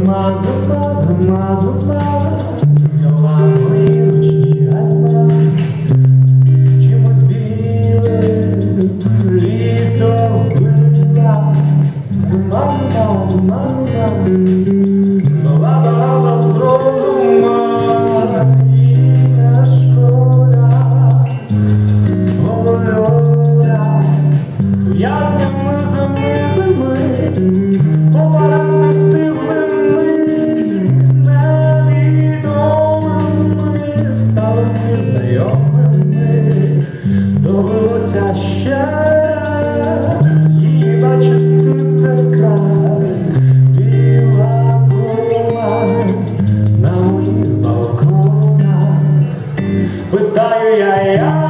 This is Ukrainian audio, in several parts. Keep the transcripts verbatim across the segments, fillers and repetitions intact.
Зима, зима, зима, зима, зняла мої ручні гальма. Чимось білим літо вбила. Зима, зима, зима, зима, знову зараза з розума і не шкода. Говорю, в'язнями зими, зими, поварами стиглими, невідомими, стали незнайомими. Довелося ще раз її бачити прекрас, біла кола на моїх балконах. Питаю я, я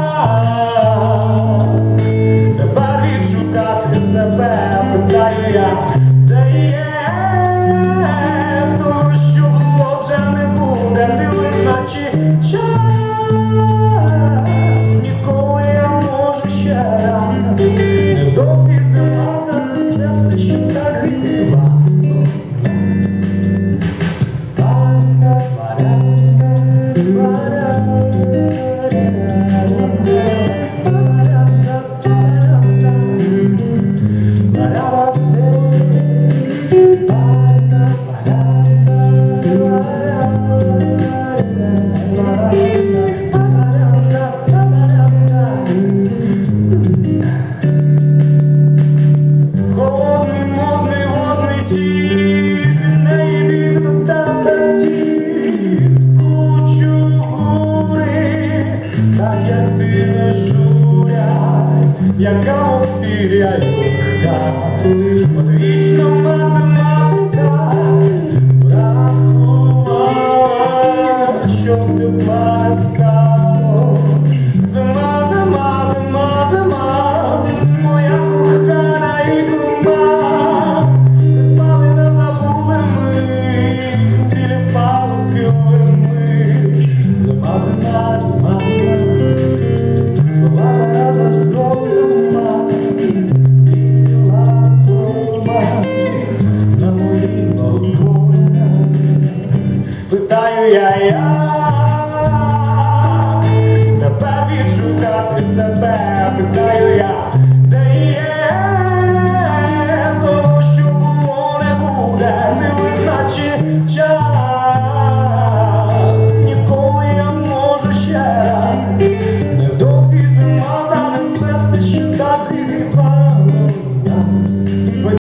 тепер відшукати себе, питаю я, де є, того, що було, вже не буде, дивись, наче час, ніколи я можу ще раз, невдовзі зима занесе все, що так зігріва. Яка опір'я юрка, одвічна математика, врахувала, щоб ти плескало. Зима, зима, зима, зима, моя кохана і кума, не спали, не забули ми, білі палки ми. Зима, зима, зима, зима, зараза з розума, біла кола на моїх балконах. Питаю я, я